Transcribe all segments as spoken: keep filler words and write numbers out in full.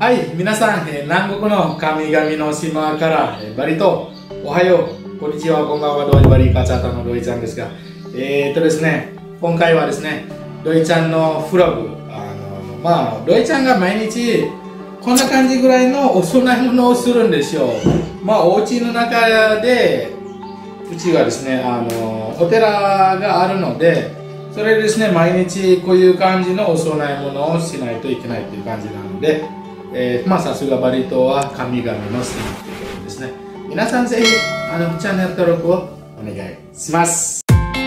はい、皆さん、えー南国の神々の島から、えーバリ島、おはよう、こんにちは、こんばんは、ドイバリカチャータのロイちゃんですが、えー、っとですね、今回はですね、ロイちゃんのフログ、あのまあ、ロイちゃんが毎日、こんな感じぐらいのお供え物をするんですよ。まあ、お家の中で、うちがですね、あのお寺があるので、それでですね、毎日こういう感じのお供え物をしないといけないという感じなので、えー、まあさすがバリ島は神々の島ということですね。皆さんぜひあのチャンネル登録をお願いします。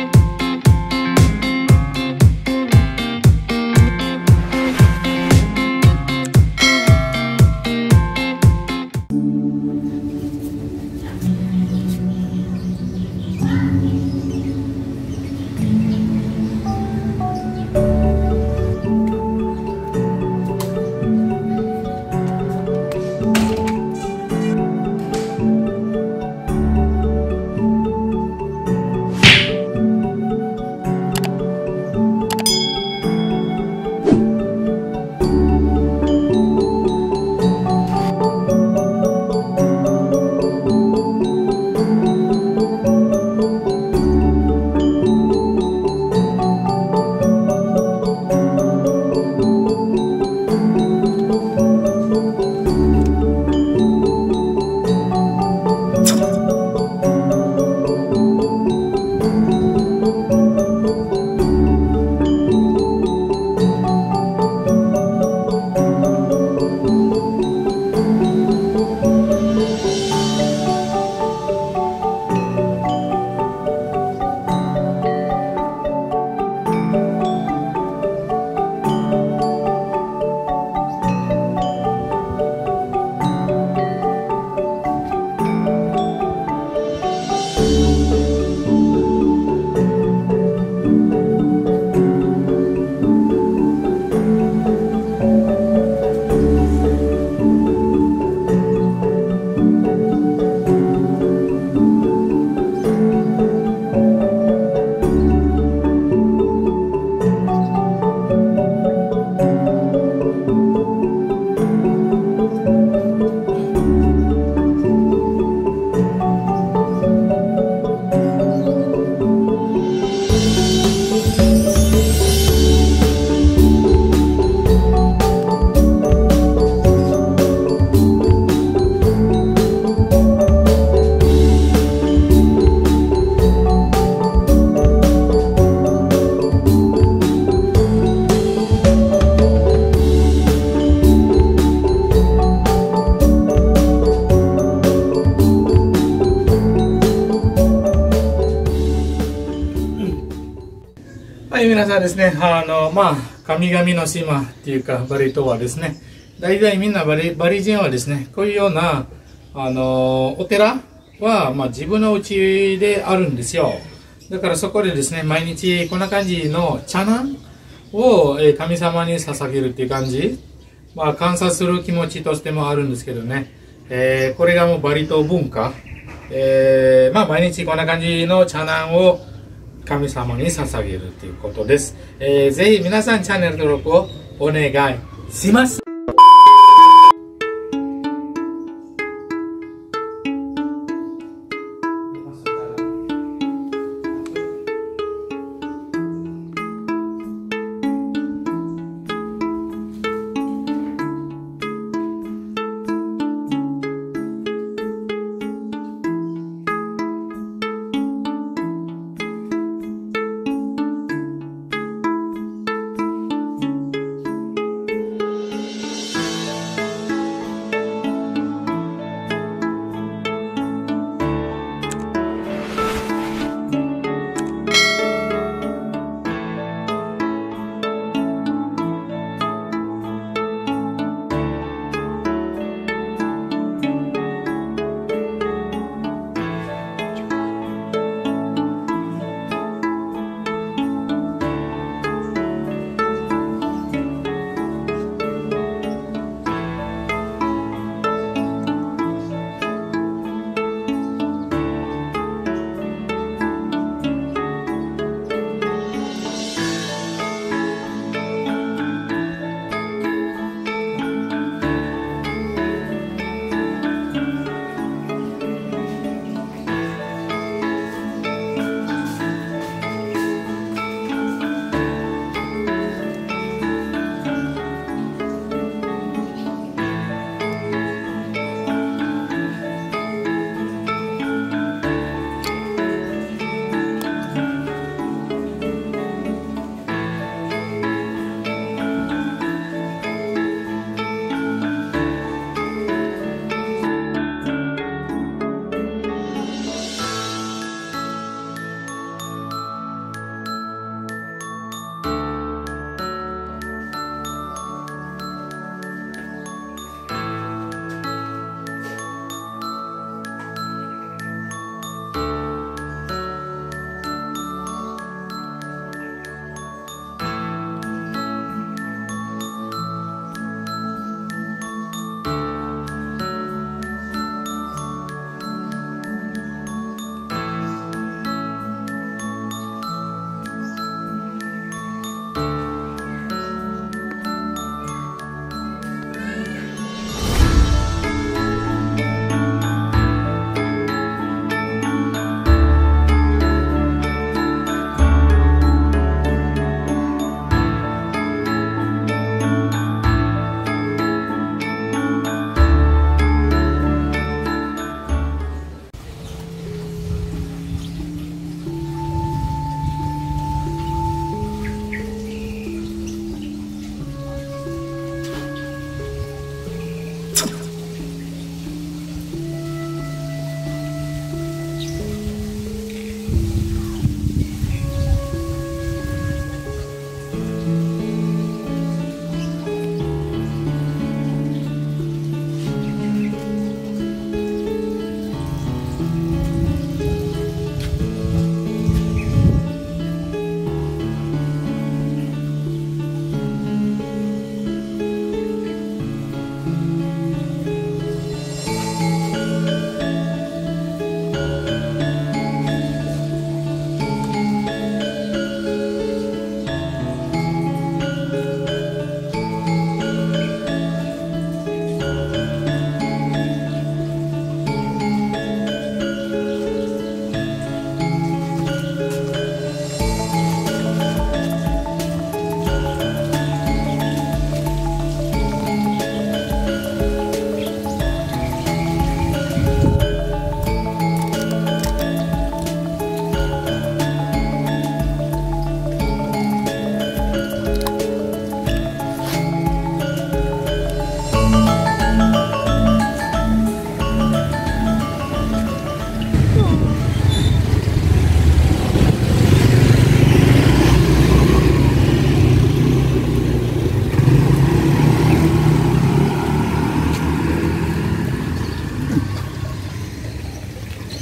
はい、皆さんですね、あの、まあ、神々の島っていうか、バリ島はですね、大体みんなバリ、バリ人はですね、こういうような、あの、お寺は、まあ、自分の家であるんですよ。だからそこでですね、毎日こんな感じの茶南をえー神様に捧げるっていう感じ、まあ、感謝する気持ちとしてもあるんですけどね、えーこれがもうバリ島文化、えーまあ、毎日こんな感じの茶南を神様に捧げるということです。えー、ぜひ皆さんチャンネル登録をお願いします。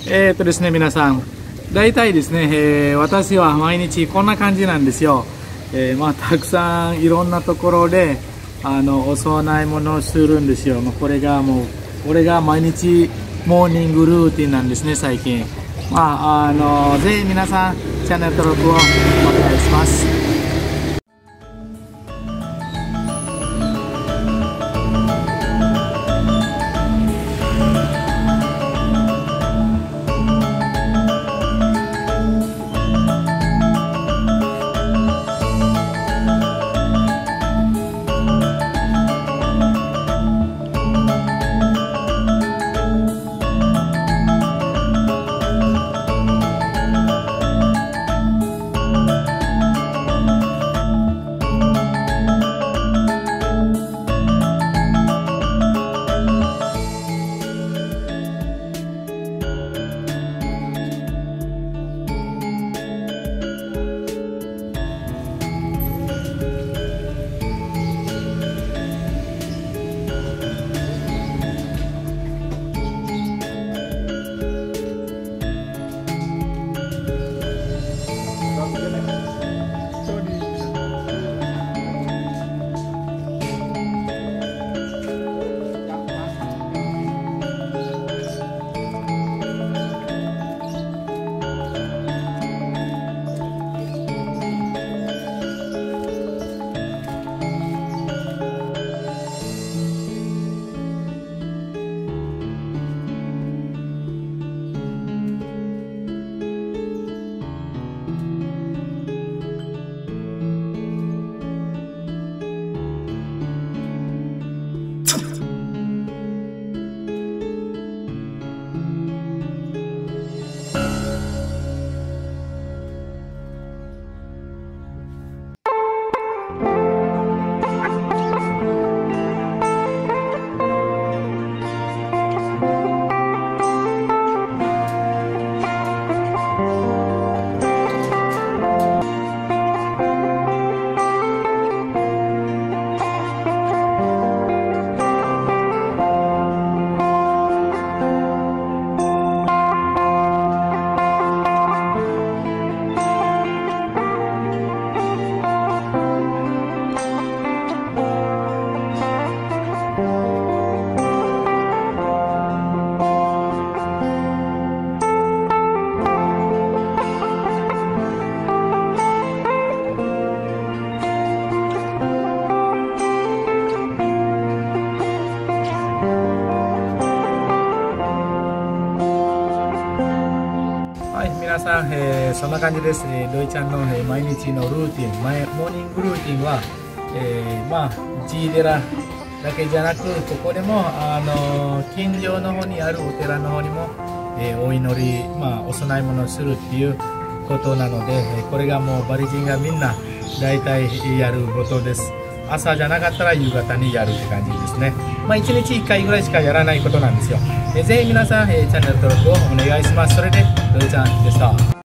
えーっとですね、皆さん、大体ですね、えー私は毎日こんな感じなんですよ。えーまあ、たくさんいろんなところで、あの、お供え物をするんですよ。まあ、これがもう、これが毎日モーニングルーティンなんですね、最近。まあ、あの、ぜひ皆さん、チャンネル登録をお願いします。はい、皆さん、えーそんな感じですね。ドイちゃんの、えー毎日のルーティン、毎モーニングルーティンは、えーまあ、ジー寺だけじゃなく、ここでも、あのー近所の方にあるお寺の方にも、えーお祈り、まあ、お供え物をするっていうことなので、えーこれがもうバリ人がみんな大体やることです。朝じゃなかったら夕方にやるって感じですね。まあ、いちにちいっかいぐらいしかやらないことなんですよ。えーぜひ皆さん、えーチャンネル登録をお願いします。それで、ドイちゃんでした。